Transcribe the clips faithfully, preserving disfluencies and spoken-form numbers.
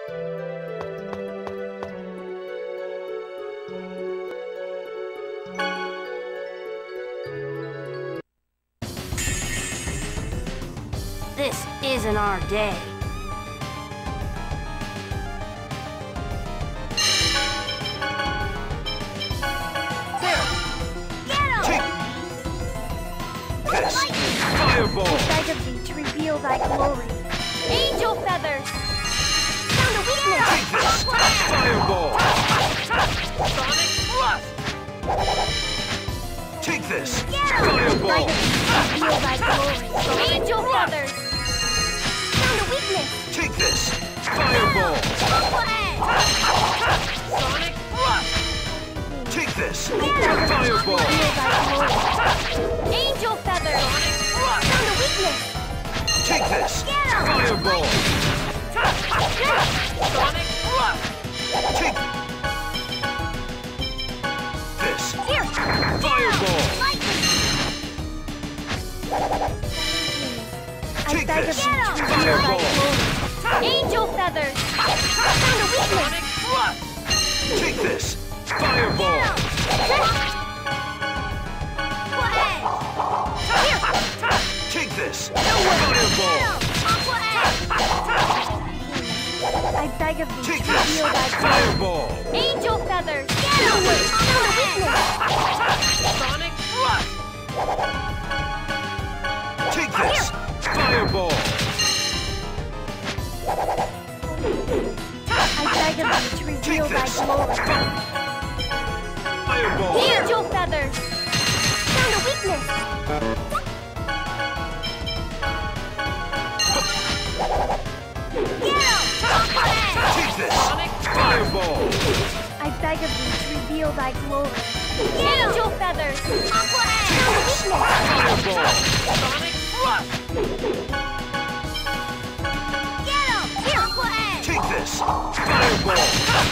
This isn't our day. Fireball! I beg of thee to reveal thy glory. Angel feathers! Found a weakness! Take this! Fireball! Sonic thrust! Take this! Fireball! I beg of thee to reveal thy glory. Angel feathers! Found a weakness! Take this! Fireball! Sonic thrust! Take this! Fireball! Fireball! Angel feathers! Sonic thrust! Found a weakness! Take this! Fireball! Sonic thrust! Take this! Here! Fireball! I Take beg of this! thee to reveal thy Fireball! glory. Angel feathers! Found a weakness! Sonic thrust! Take this! Fireball! Take this! Fireball! I beg of thee Take to this! reveal thy glory. Fireball! Angel feathers! Found a weakness! Sonic thrust! Take this! Fireball! I beg of thee to reveal Take thy this! glory. Fireball! Angel feathers! Found a weakness! Take this! Fireball! I beg of thee to reveal thy glory. Angel feathers! Found a weakness! Fireball! Sonic thrust! Take this! Fireball!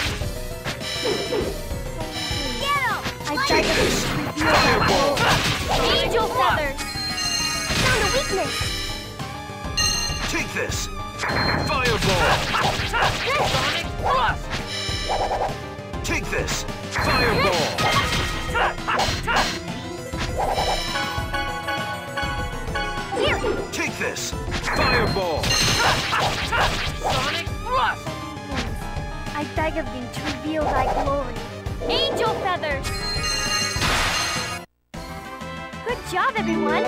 I beg of thee to reveal thy Fireball! glory. Angel feathers! Found a weakness! Take this! Fireball! Sonic thrust! Take this! Fireball! Here! Take this! Fireball! Sonic thrust! I beg of thee to reveal thy glory. Angel feathers! Good job, everyone!